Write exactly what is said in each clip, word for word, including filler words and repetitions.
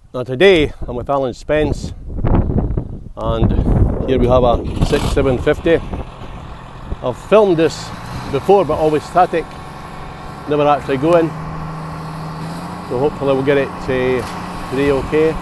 Now today I'm with Alan Spence, and here we have a six seven fifty. I've filmed this before, but always static, never actually going, so hopefully we'll get it uh, today okay.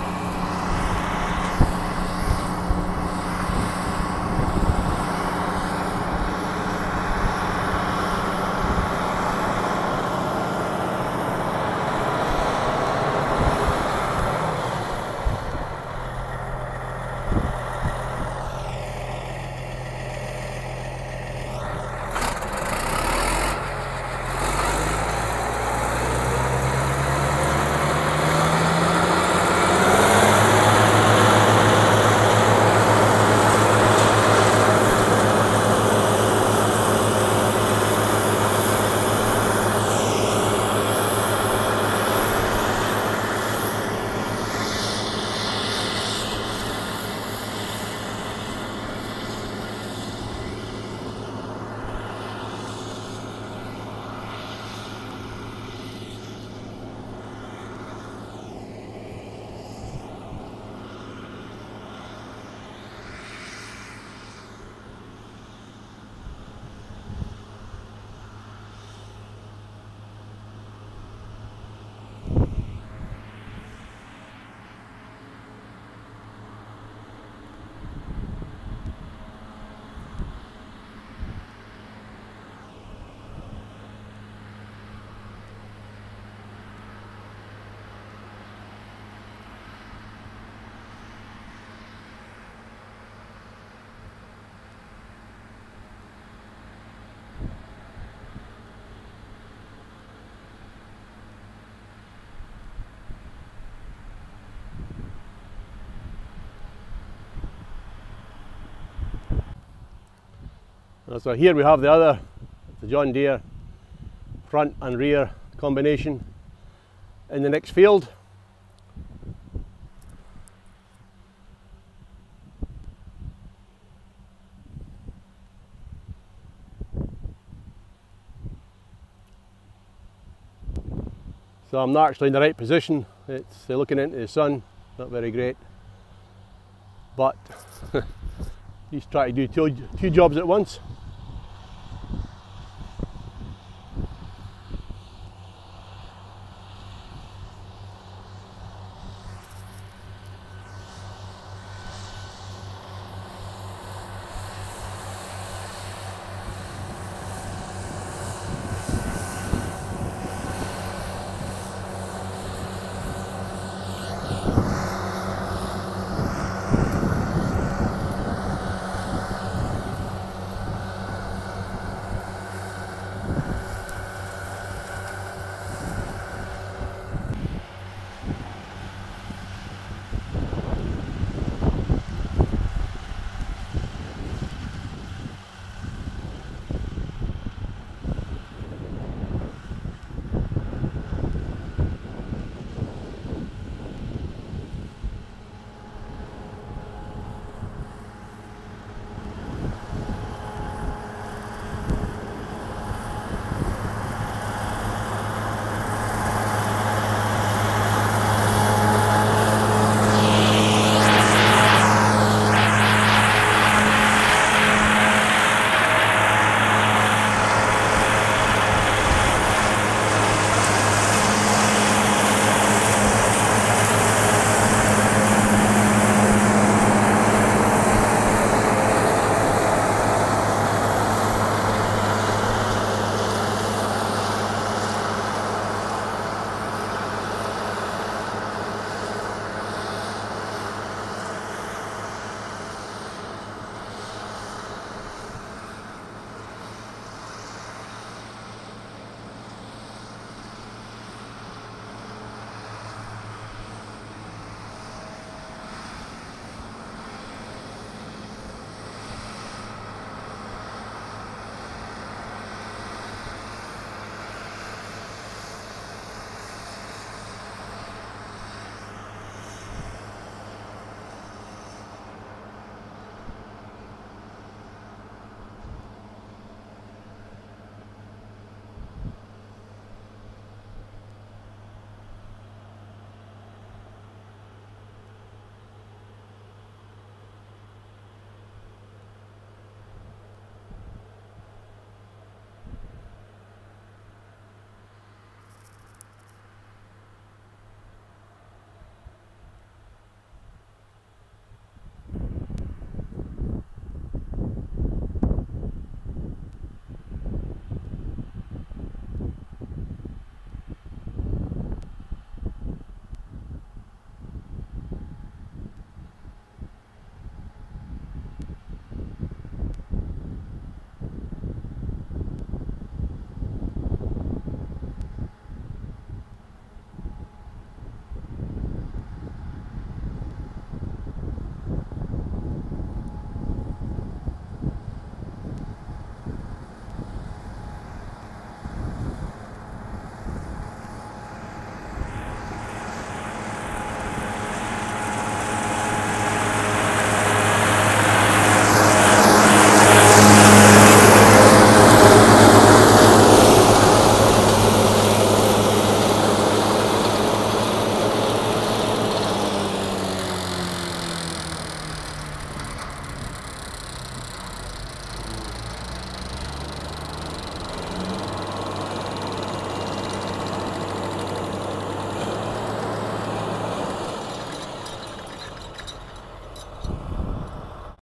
So here we have the other, the John Deere front and rear combination in the next field. So I'm not actually in the right position. It's looking into the sun, not very great, but he's trying to do two, two jobs at once.